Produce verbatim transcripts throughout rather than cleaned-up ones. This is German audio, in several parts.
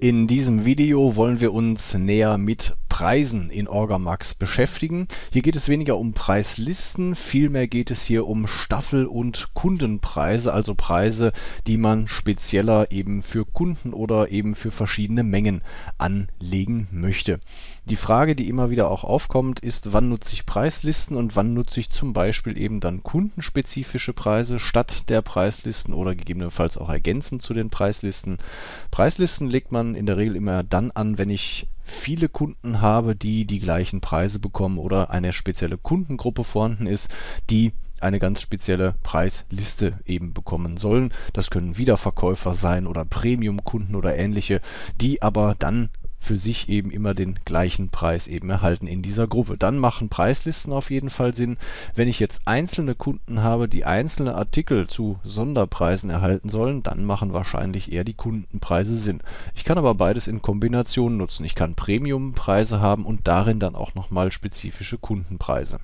In diesem Video wollen wir uns näher mit Preisen in Orgamax beschäftigen. Hier geht es weniger um Preislisten, vielmehr geht es hier um Staffel- und Kundenpreise, also Preise, die man spezieller eben für Kunden oder eben für verschiedene Mengen anlegen möchte. Die Frage, die immer wieder auch aufkommt, ist, wann nutze ich Preislisten und wann nutze ich zum Beispiel eben dann kundenspezifische Preise statt der Preislisten oder gegebenenfalls auch ergänzend zu den Preislisten. Preislisten legt man in der Regel immer dann an, wenn ich viele Kunden habe, die die gleichen Preise bekommen oder eine spezielle Kundengruppe vorhanden ist, die eine ganz spezielle Preisliste eben bekommen sollen. Das können Wiederverkäufer sein oder Premium-Kunden oder ähnliche, die aber dann für sich eben immer den gleichen Preis eben erhalten in dieser Gruppe. Dann machen Preislisten auf jeden Fall Sinn. Wenn ich jetzt einzelne Kunden habe, die einzelne Artikel zu Sonderpreisen erhalten sollen, dann machen wahrscheinlich eher die Kundenpreise Sinn. Ich kann aber beides in Kombination nutzen. Ich kann Premiumpreise haben und darin dann auch nochmal spezifische Kundenpreise.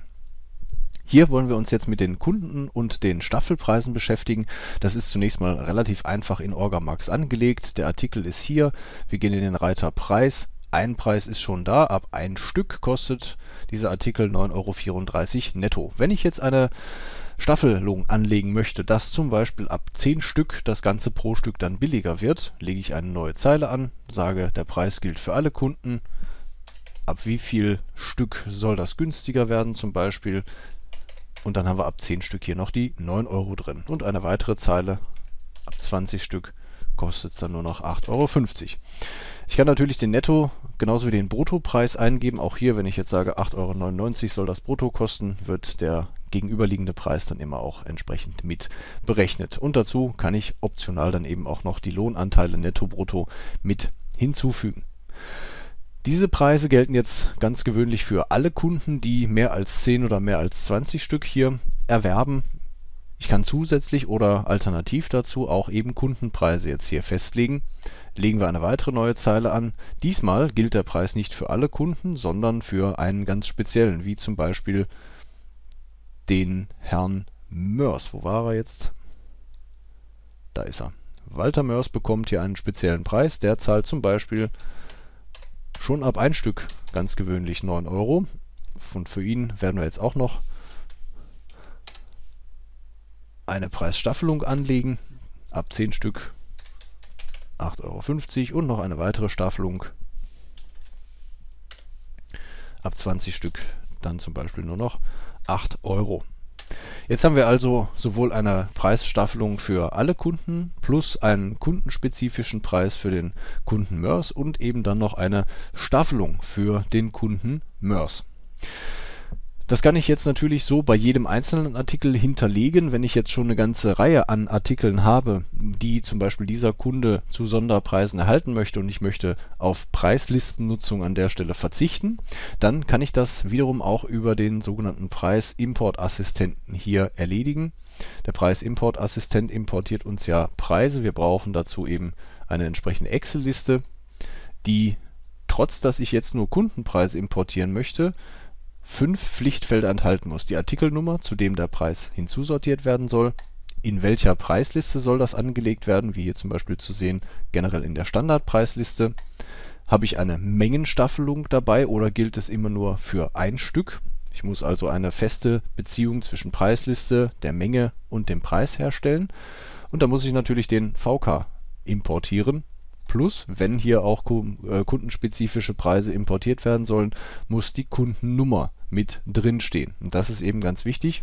Hier wollen wir uns jetzt mit den Kunden- und den Staffelpreisen beschäftigen. Das ist zunächst mal relativ einfach in Orgamax angelegt. Der Artikel ist hier. Wir gehen in den Reiter Preis. Ein Preis ist schon da. Ab ein Stück kostet dieser Artikel neun Euro vierunddreißig netto. Wenn ich jetzt eine Staffelung anlegen möchte, dass zum Beispiel ab zehn Stück das Ganze pro Stück dann billiger wird, lege ich eine neue Zeile an, sage, der Preis gilt für alle Kunden. Ab wie viel Stück soll das günstiger werden zum Beispiel? Und dann haben wir ab zehn Stück hier noch die neun Euro drin. Und eine weitere Zeile, ab zwanzig Stück kostet es dann nur noch acht Euro fünfzig. Ich kann natürlich den Netto genauso wie den Bruttopreis eingeben. Auch hier, wenn ich jetzt sage acht Euro neunundneunzig soll das Brutto kosten, wird der gegenüberliegende Preis dann immer auch entsprechend mit berechnet. Und dazu kann ich optional dann eben auch noch die Lohnanteile Netto-Brutto mit hinzufügen. Diese Preise gelten jetzt ganz gewöhnlich für alle Kunden, die mehr als zehn oder mehr als zwanzig Stück hier erwerben. Ich kann zusätzlich oder alternativ dazu auch eben Kundenpreise jetzt hier festlegen. Legen wir eine weitere neue Zeile an. Diesmal gilt der Preis nicht für alle Kunden, sondern für einen ganz speziellen, wie zum Beispiel den Herrn Mörs. Wo war er jetzt? Da ist er. Walter Mörs bekommt hier einen speziellen Preis. Der zahlt zum Beispiel schon ab ein Stück ganz gewöhnlich neun Euro. Und für ihn werden wir jetzt auch noch eine Preisstaffelung anlegen. Ab zehn Stück acht Euro fünfzig und noch eine weitere Staffelung. Ab zwanzig Stück dann zum Beispiel nur noch acht Euro. Jetzt haben wir also sowohl eine Preisstaffelung für alle Kunden plus einen kundenspezifischen Preis für den Kunden Mörs und eben dann noch eine Staffelung für den Kunden Mörs. Das kann ich jetzt natürlich so bei jedem einzelnen Artikel hinterlegen, wenn ich jetzt schon eine ganze Reihe an Artikeln habe, die zum Beispiel dieser Kunde zu Sonderpreisen erhalten möchte und ich möchte auf Preislistennutzung an der Stelle verzichten, dann kann ich das wiederum auch über den sogenannten Preisimportassistenten hier erledigen. Der Preisimportassistent importiert uns ja Preise. Wir brauchen dazu eben eine entsprechende Excel-Liste, die, trotz dass ich jetzt nur Kundenpreise importieren möchte, fünf Pflichtfelder enthalten muss. Die Artikelnummer, zu dem der Preis hinzusortiert werden soll, in welcher Preisliste soll das angelegt werden, wie hier zum Beispiel zu sehen, generell in der Standardpreisliste. Habe ich eine Mengenstaffelung dabei oder gilt es immer nur für ein Stück? Ich muss also eine feste Beziehung zwischen Preisliste, der Menge und dem Preis herstellen. Und da muss ich natürlich den V K importieren. Plus, wenn hier auch kundenspezifische Preise importiert werden sollen, muss die Kundennummer mit drin stehen. Und das ist eben ganz wichtig.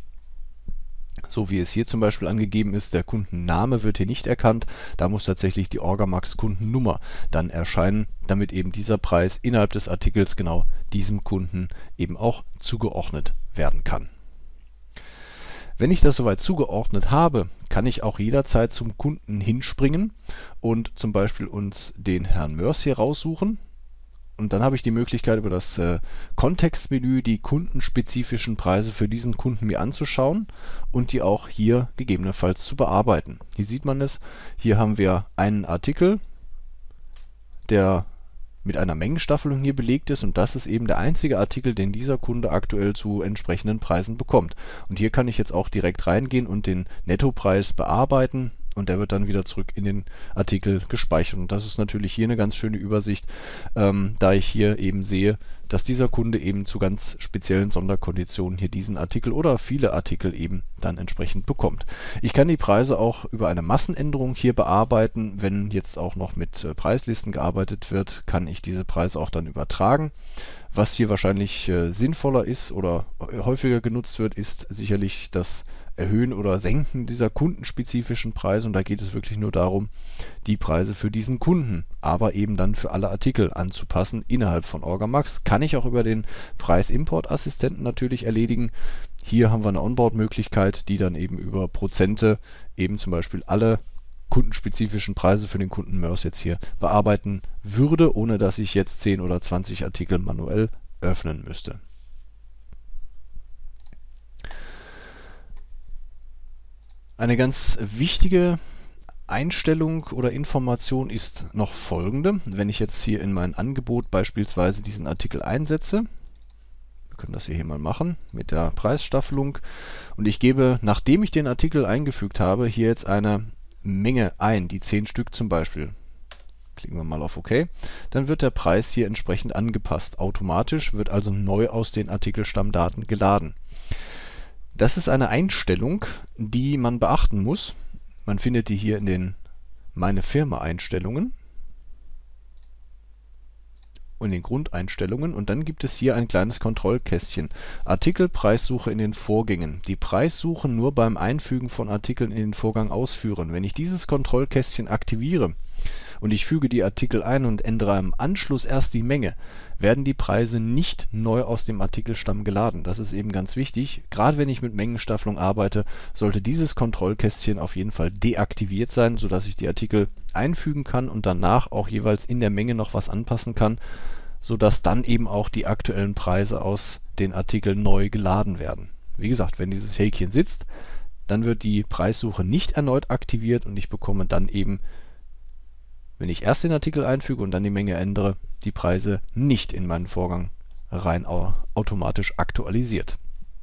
So wie es hier zum Beispiel angegeben ist, der Kundenname wird hier nicht erkannt. Da muss tatsächlich die Orgamax Kundennummer dann erscheinen, damit eben dieser Preis innerhalb des Artikels genau diesem Kunden eben auch zugeordnet werden kann. Wenn ich das soweit zugeordnet habe, kann ich auch jederzeit zum Kunden hinspringen und zum Beispiel uns den Herrn Mörs hier raussuchen. Und dann habe ich die Möglichkeit, über das äh, Kontextmenü die kundenspezifischen Preise für diesen Kunden mir anzuschauen und die auch hier gegebenenfalls zu bearbeiten. Hier sieht man es. Hier haben wir einen Artikel, der mit einer Mengenstaffelung hier belegt ist und das ist eben der einzige Artikel, den dieser Kunde aktuell zu entsprechenden Preisen bekommt. Und hier kann ich jetzt auch direkt reingehen und den Nettopreis bearbeiten und der wird dann wieder zurück in den Artikel gespeichert. Und das ist natürlich hier eine ganz schöne Übersicht, ähm, da ich hier eben sehe, dass dieser Kunde eben zu ganz speziellen Sonderkonditionen hier diesen Artikel oder viele Artikel eben dann entsprechend bekommt. Ich kann die Preise auch über eine Massenänderung hier bearbeiten. Wenn jetzt auch noch mit äh, Preislisten gearbeitet wird, kann ich diese Preise auch dann übertragen. Was hier wahrscheinlich äh, sinnvoller ist oder häufiger genutzt wird, ist sicherlich das Erhöhen oder Senken dieser kundenspezifischen Preise. Und da geht es wirklich nur darum, die Preise für diesen Kunden, aber eben dann für alle Artikel anzupassen innerhalb von Orgamax. Kann ich auch über den Preisimportassistenten natürlich erledigen. Hier haben wir eine Onboard-Möglichkeit, die dann eben über Prozente eben zum Beispiel alle kundenspezifischen Preise für den Kunden Mörs jetzt hier bearbeiten würde, ohne dass ich jetzt zehn oder zwanzig Artikel manuell öffnen müsste. Eine ganz wichtige Einstellung oder Information ist noch folgende. Wenn ich jetzt hier in mein Angebot beispielsweise diesen Artikel einsetze, wir können das hier, hier mal machen mit der Preisstaffelung, und ich gebe, nachdem ich den Artikel eingefügt habe, hier jetzt eine Menge ein, die zehn Stück zum Beispiel. Klicken wir mal auf OK. Dann wird der Preis hier entsprechend angepasst. Automatisch wird also neu aus den Artikelstammdaten geladen. Das ist eine Einstellung, die man beachten muss. Man findet die hier in den Meine Firma Einstellungen und den Grundeinstellungen, und dann gibt es hier ein kleines Kontrollkästchen. Artikelpreissuche in den Vorgängen. Die Preissuche nur beim Einfügen von Artikeln in den Vorgang ausführen. Wenn ich dieses Kontrollkästchen aktiviere und ich füge die Artikel ein und ändere im Anschluss erst die Menge, werden die Preise nicht neu aus dem Artikelstamm geladen. Das ist eben ganz wichtig. Gerade wenn ich mit Mengenstaffelung arbeite, sollte dieses Kontrollkästchen auf jeden Fall deaktiviert sein, sodass ich die Artikel einfügen kann und danach auch jeweils in der Menge noch was anpassen kann, sodass dann eben auch die aktuellen Preise aus den Artikeln neu geladen werden. Wie gesagt, wenn dieses Häkchen sitzt, dann wird die Preissuche nicht erneut aktiviert und ich bekomme dann eben, wenn ich erst den Artikel einfüge und dann die Menge ändere, die Preise nicht in meinen Vorgang rein automatisch aktualisiert.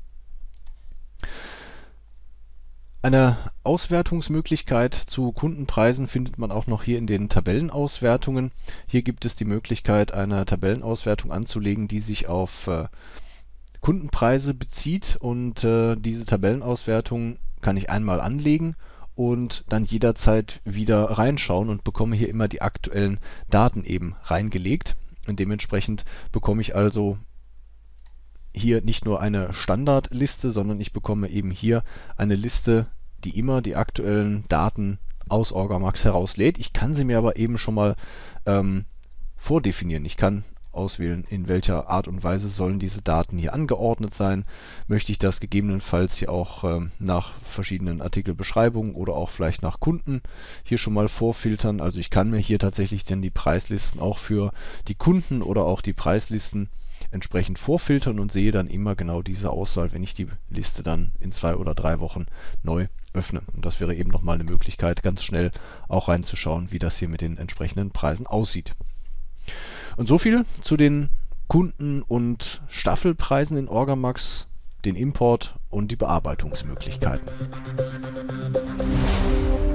Eine Auswertungsmöglichkeit zu Kundenpreisen findet man auch noch hier in den Tabellenauswertungen. Hier gibt es die Möglichkeit, eine Tabellenauswertung anzulegen, die sich auf äh, Kundenpreise bezieht, und äh, diese Tabellenauswertung kann ich einmal anlegen und dann jederzeit wieder reinschauen und bekomme hier immer die aktuellen Daten eben reingelegt. Und dementsprechend bekomme ich also hier nicht nur eine Standardliste, sondern ich bekomme eben hier eine Liste, die immer die aktuellen Daten aus Orgamax herauslädt. Ich kann sie mir aber eben schon mal ähm, vordefinieren. Ich kann auswählen, in welcher Art und Weise sollen diese Daten hier angeordnet sein. Möchte ich das gegebenenfalls hier auch ähm, nach verschiedenen Artikelbeschreibungen oder auch vielleicht nach Kunden hier schon mal vorfiltern. Also ich kann mir hier tatsächlich dann die Preislisten auch für die Kunden oder auch die Preislisten entsprechend vorfiltern und sehe dann immer genau diese Auswahl, wenn ich die Liste dann in zwei oder drei Wochen neu öffne. Und das wäre eben nochmal eine Möglichkeit, ganz schnell auch reinzuschauen, wie das hier mit den entsprechenden Preisen aussieht. Und so viel zu den Kunden- und Staffelpreisen in Orgamax, den Import und die Bearbeitungsmöglichkeiten.